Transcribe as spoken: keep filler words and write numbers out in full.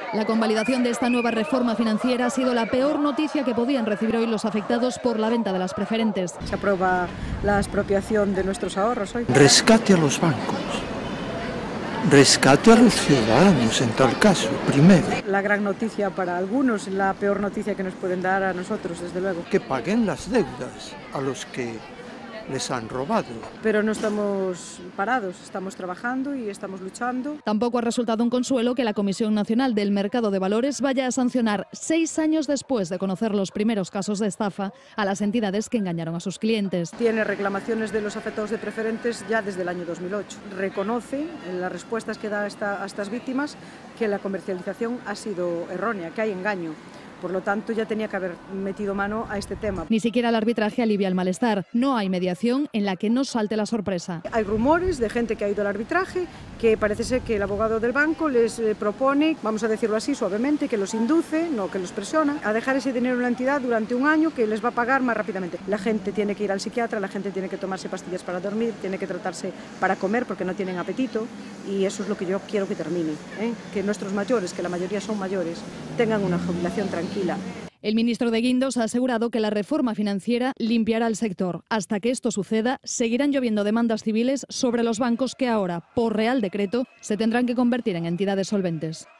La convalidación de esta nueva reforma financiera ha sido la peor noticia que podían recibir hoy los afectados por la venta de las preferentes. Se aprueba la expropiación de nuestros ahorros hoy. Rescate a los bancos. Rescate a los ciudadanos en tal caso, primero. La gran noticia para algunos, la peor noticia que nos pueden dar a nosotros, desde luego. Que paguen las deudas a los que les han robado. Pero no estamos parados, estamos trabajando y estamos luchando. Tampoco ha resultado un consuelo que la Comisión Nacional del Mercado de Valores vaya a sancionar seis años después de conocer los primeros casos de estafa a las entidades que engañaron a sus clientes. Tiene reclamaciones de los afectados de preferentes ya desde el año dos mil ocho. Reconoce en las respuestas que da a, esta, a estas víctimas que la comercialización ha sido errónea, que hay engaño. Por lo tanto, ya tenía que haber metido mano a este tema. Ni siquiera el arbitraje alivia el malestar. No hay mediación en la que no salte la sorpresa. Hay rumores de gente que ha ido al arbitraje, que parece ser que el abogado del banco les propone, vamos a decirlo así suavemente, que los induce, no que los presiona, a dejar ese dinero en la entidad durante un año que les va a pagar más rápidamente. La gente tiene que ir al psiquiatra, la gente tiene que tomarse pastillas para dormir, tiene que tratarse para comer porque no tienen apetito, y eso es lo que yo quiero que termine, ¿eh? Que nuestros mayores, que la mayoría son mayores, tengan una jubilación tranquila. El ministro de Guindos ha asegurado que la reforma financiera limpiará el sector. Hasta que esto suceda, seguirán lloviendo demandas civiles sobre los bancos que ahora, por Real Decreto, se tendrán que convertir en entidades solventes.